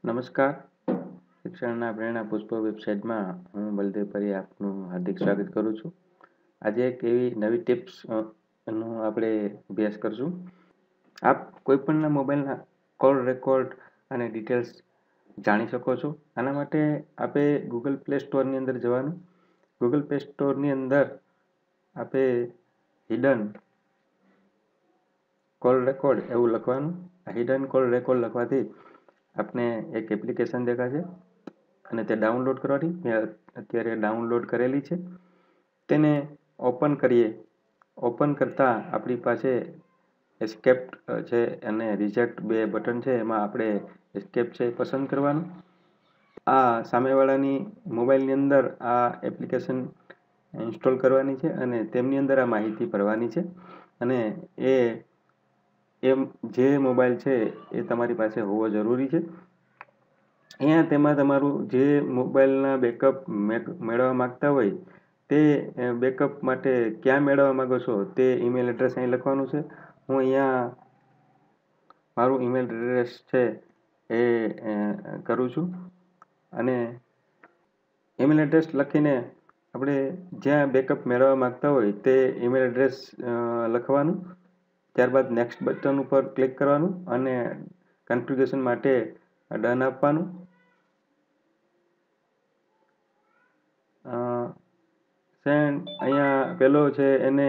નમસ્કાર. શિક્ષણના પ્રેરણા પુષ્પ વેબસાઇટમાં હું બલદેવ પરી આપનું હાર્દિક સ્વાગત કરું છું. આજે એક એવી નવી ટિપ્સ નો આપણે અભ્યાસ કરશું. આપ કોઈપણના મોબાઈલના કોલ રેકોર્ડ અને ડિટેલ્સ જાણી શકો છો. આના માટે આપણે ગૂગલ પ્લે સ્ટોરની અંદર જવાનું. ગૂગલ પ્લે સ્ટોરની અંદર આપણે હિડન કોલ રેકોર્ડ એવું લખવાનું. આ હિડન કોલ રેકોર્ડ લખવાથી આપને એક એપ્લિકેશન દેખાશે અને તે ડાઉનલોડ કરવાની. મેં અત્યારે ડાઉનલોડ કરેલી છે. તેને ઓપન કરીએ. ઓપન કરતાં આપણી પાસે એસ્કેપ છે અને રિજેક્ટ બે બટન છે. એમાં આપણે એસ્કેપ છે પસંદ કરવાનું. આ સામેવાળાની મોબાઈલની અંદર આ એપ્લિકેશન ઇન્સ્ટોલ કરવાની છે અને તેમની અંદર આ માહિતી ભરવાની છે અને જે મોબાઈલ છે એ તમારી પાસે હોવો જરૂરી છે. અહીંયા તેમાં તમારું જે મોબાઈલના બેકઅપ મેળવવા માગતા હોય તે બેકઅપ માટે ક્યાં મેળવવા માગો છો તે ઈમેલ એડ્રેસ અહીં લખવાનું છે. હું અહીંયા મારું ઈમેલ એડ્રેસ છે એ કરું છું અને ઈમેલ એડ્રેસ લખીને આપણે જ્યાં બેકઅપ મેળવવા માગતા હોય તે ઈમેલ એડ્રેસ લખવાનું. ત્યારબાદ નેક્સ્ટ બટન ઉપર ક્લિક કરવાનું અને કન્ફિગ્યુરેશન માટે ડન આપવાનું. અહીંયા પહેલો છે એને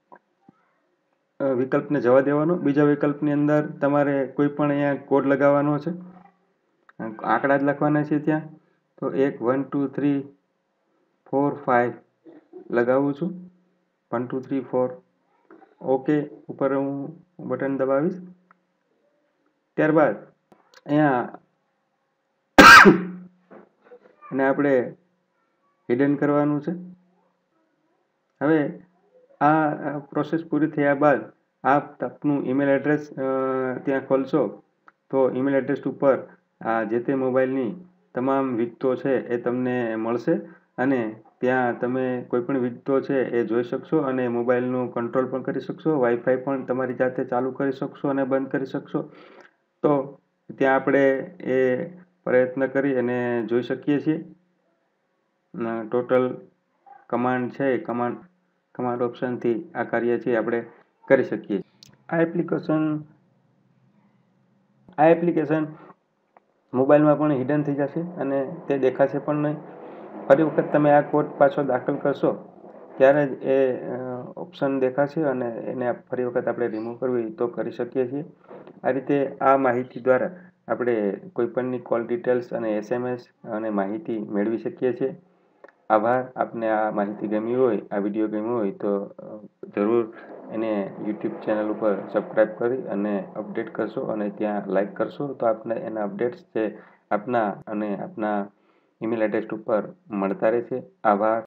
વિકલ્પને જવા દેવાનો. બીજા વિકલ્પની અંદર તમારે કોઈ પણ અહીંયા કોડ લગાવવાનો છે. આંકડા જ લખવાના છે ત્યાં. તો 1 1 2 3 4 5 લગાવું છું. 1 2 3 4 ઓકે ઉપર હું બટન દબાવીશ. ત્યારબાદ અહીંયા અને આપણે હિડન કરવાનું છે. હવે આ પ્રોસેસ પૂરી થયા બાદ આપ આપનું ઈમેલ એડ્રેસ ત્યાં ખોલશો તો ઈમેલ એડ્રેસ ઉપર આ જે તે મોબાઈલની તમામ વિગતો છે એ તમને મળશે અને ત્યાં તમે કોઈ પણ વિગતો છે એ જોઈ શકશો અને મોબાઈલનું કંટ્રોલ પણ કરી શકશો. વાઈફાઈ પણ તમારી જાતે ચાલુ કરી શકશો અને બંધ કરી શકશો. તો ત્યાં આપણે એ પ્રયત્ન કરી અને જોઈ શકીએ છીએ. ટોટલ કમાન્ડ છે કમાન્ડ ઓપ્શનથી આ કાર્ય છે આપણે કરી શકીએ. આ એપ્લિકેશન મોબાઈલમાં પણ હિડન થઈ જશે અને તે દેખાશે પણ નહીં. ફરી વખત તમે આ કોડ પાછો દાખલ કરશો ત્યારે જ એ ઓપ્શન દેખાશે અને એને ફરી વખત આપણે રિમૂવ કરવી તો કરી શકીએ છીએ. આ રીતે આ માહિતી દ્વારા આપણે કોઈપણની કોલ ડિટેલ્સ અને SMS અને માહિતી મેળવી શકીએ છીએ. આભાર. આપને આ માહિતી ગમી હોય, આ વિડીયો ગમ્યો હોય તો જરૂર એને યુટ્યુબ ચેનલ ઉપર સબસ્ક્રાઈબ કરી અને અપડેટ કરશો અને ત્યાં લાઈક કરશો તો આપને એના અપડેટ્સ છે આપના ઈમેલ એડ્રેસ ઉપર મળતા રહેશે. આભાર.